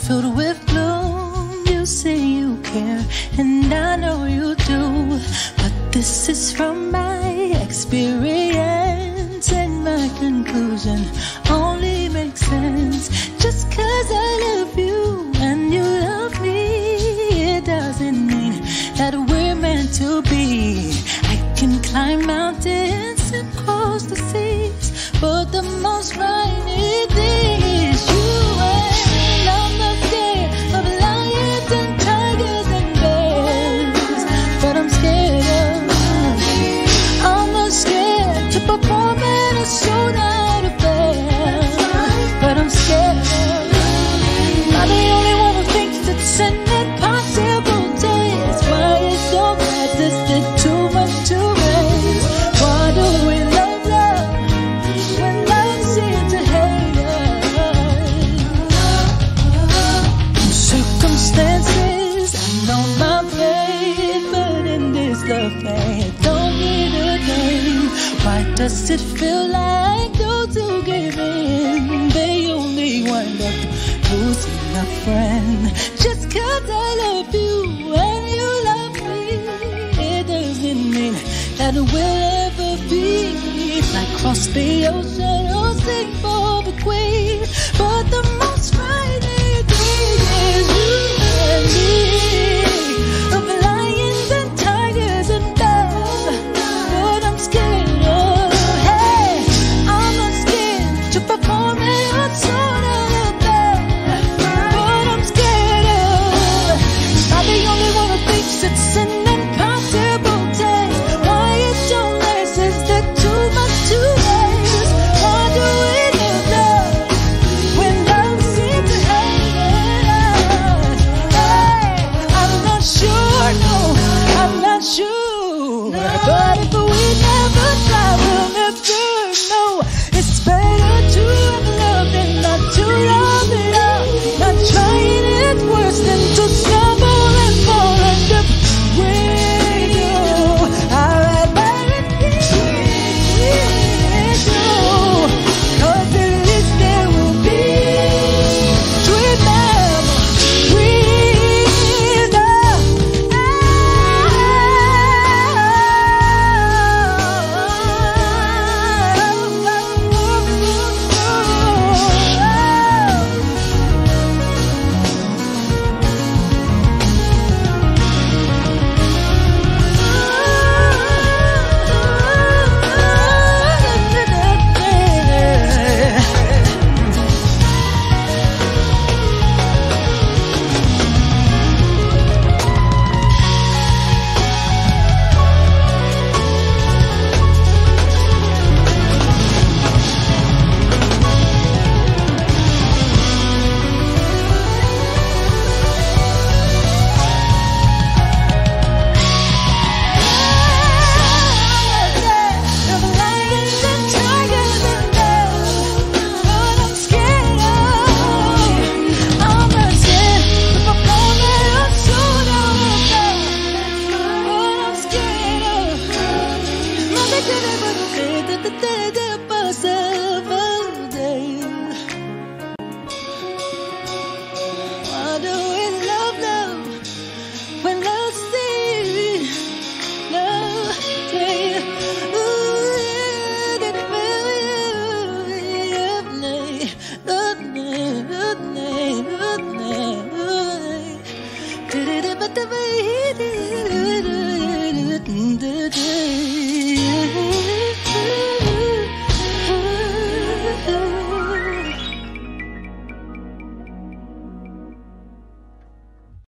filled with gloom. You say you care, and I know you do, but this is from my experience, and my conclusion only makes sense. Just 'cause I love you and you love me, it doesn't mean that we're meant to be. I can climb mountains and cross the seas, but the most frightening thing is you. And I'm not scared of lions and tigers and bears, but I'm scared of. I'm not scared to perform in a sold-out affair, but I'm scared of. I'm the only one who thinks it's an impossible taste. Why is so bad? Is it too much to raise? Why do we love love when love seems to hate us? Circumstances, I know my fate, but in this love thing, it don't need a name. Why does it feel like those who give in, they only wind up losing a friend? Just 'cause I love you and you love me, it doesn't mean that we'll ever be like cross the ocean or sing for the queen. But the most frightening thing is you and me, of lions and tigers and bears, but I'm scared of. Hey, I'm not scared to perform in a sort of bed, but I'm scared of. I'm the only one who thinks it's an impossible taste. Why it don't last? Is there too much to raise? Why do we love love when love seems to hate us? Hey, I'm not sure, no, I'm not sure, but if we never try, we'll never know. It's better to have love than not to love at all. Not trying it worse than to stumble and fall under window. Alright, but if we do, 'cause at least there will be sweet memories of lions and tigers and bears, but I'm scared of. I'm not scared to perform in a sold-out affair, but I'm scared of. Nothing could ever say that the day that passes.